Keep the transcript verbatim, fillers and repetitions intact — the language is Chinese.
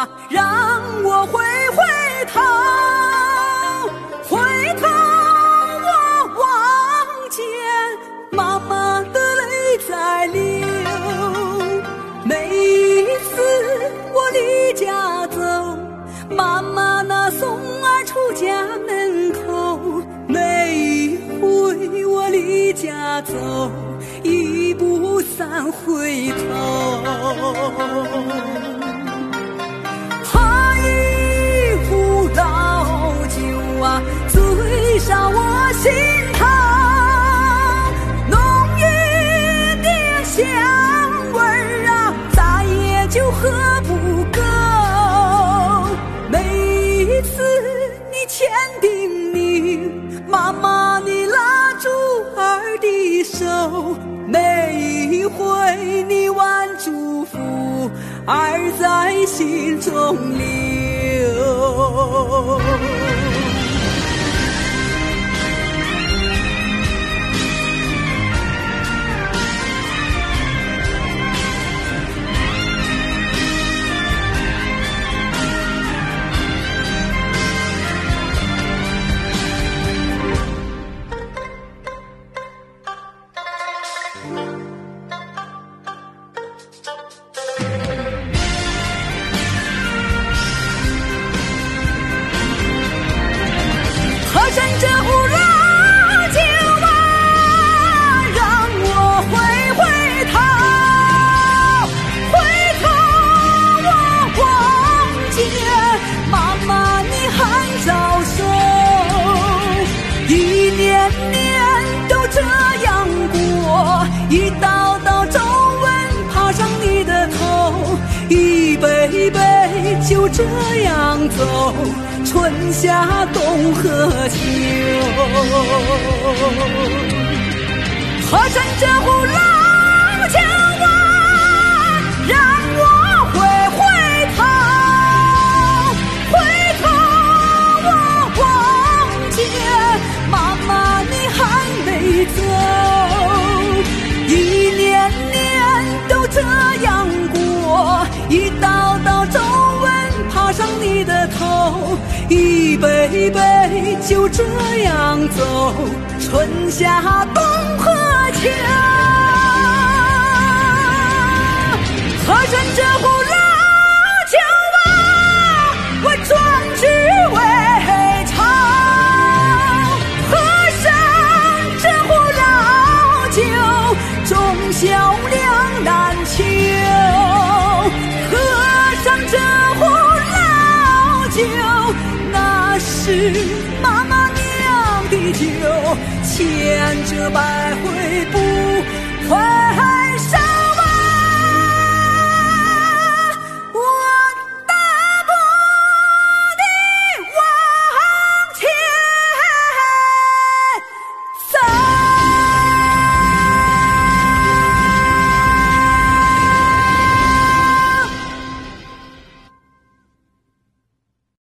啊，让我回回头，回头我望见妈妈的泪在流。每一次我离家走，妈妈那送儿出家门口，每一回我离家走，一步三回头。喝一壶老酒啊，醉上我心头，浓郁的香味儿啊，再也就喝不够。每一次你千叮咛，妈妈你拉住儿的手，每一回你挽祝福，儿在心中留。喝上这壶老酒啊，让我回回头，回头我望见妈妈你还早熟，一年年都这样过，一道道皱纹爬上你的头，一杯一杯就这样走，春夏冬和秋。喝上这壶老酒啊，让我回回头，回头我望见妈妈你还没走，一年年都这样过，一道道皱纹爬上你的头，一杯一杯就这样走，春夏冬和秋。喝上这壶老酒啊，我壮志未酬，喝上这壶老酒，忠孝两难求，喝上这壶老酒，那是妈妈酿的酒，千折百回不